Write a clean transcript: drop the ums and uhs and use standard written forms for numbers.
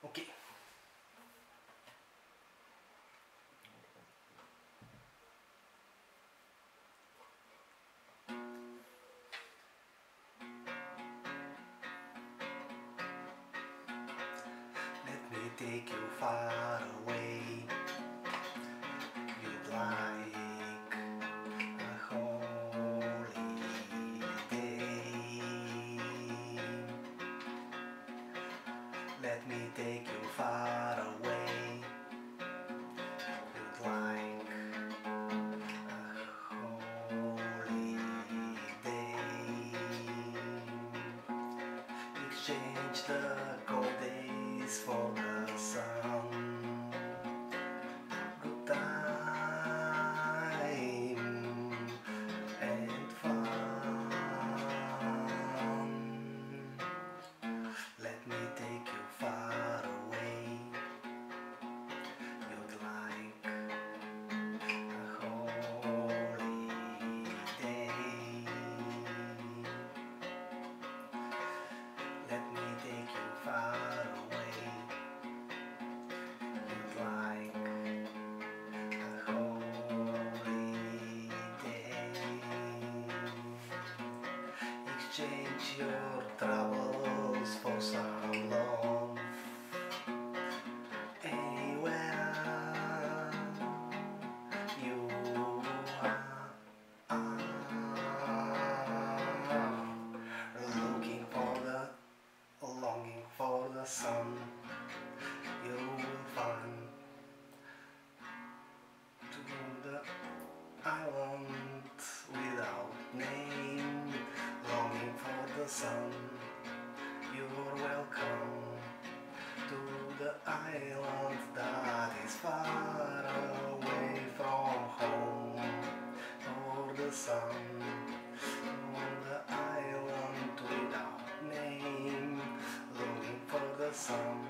Okay. Let me take you far away. You'd like a holiday. Let me take you far away. You'd like a holiday. Exchange the cold days for the sun. Good time and fun. Let me take you far away. You'd like a holiday. Let me take you far away. You'd like a holiday. Exchange your troubles for some love. Anywhere you are, looking for the longing for the sun, you will find to the island without name, longing for the sun. You're welcome to the island that is far away from home, for the sun. On the island without name, longing for the sun.